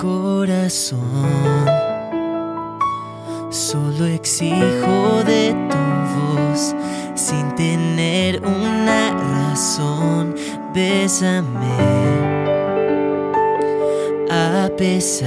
Corazón, solo exijo de tu voz, sin tener una razón. Bésame a pesar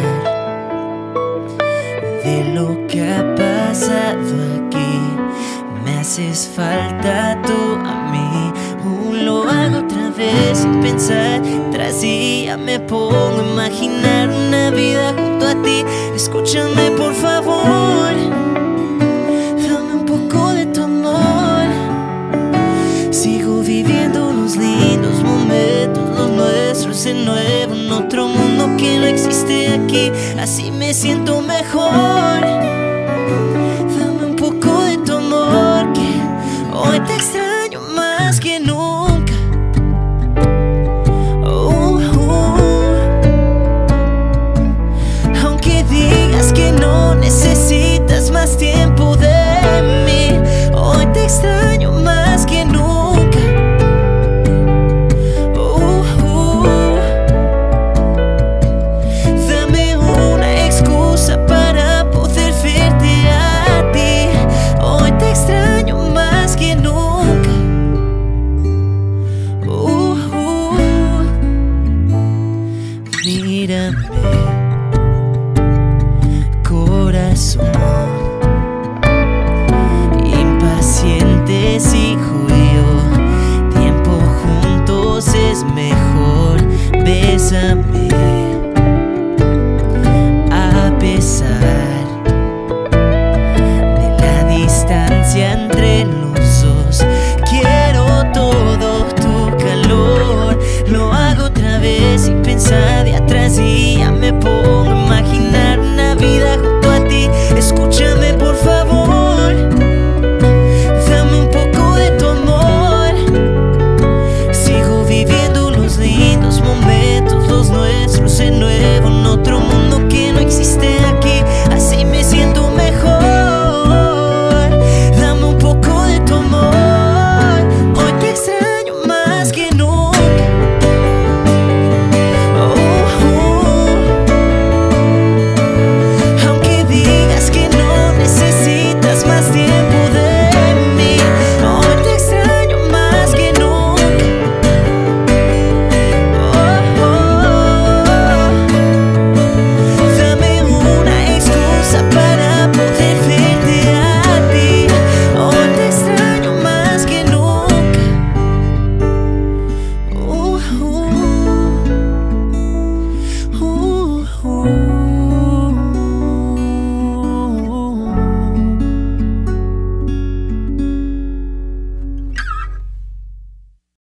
de lo que ha pasado aquí. Me haces falta tú a mí. Lo hago otra vez sin pensar. Tras día me pongo a imaginar una vida junto a ti. Escúchame por favor, dame un poco de tu amor. Sigo viviendo los lindos momentos, los nuestros de nuevo, en otro mundo que no existe aquí. Así me siento mejor. Dame un poco de tu amor, que hoy te extraño más que nunca. Aunque digas que no necesitas más tiempo de mí, hoy te extraño más que nunca. Dame una excusa para poder verte a ti. Hoy te extraño más que nunca. Mírame, corazón, impaciente sigo yo. Tiempo juntos es mejor. Bésame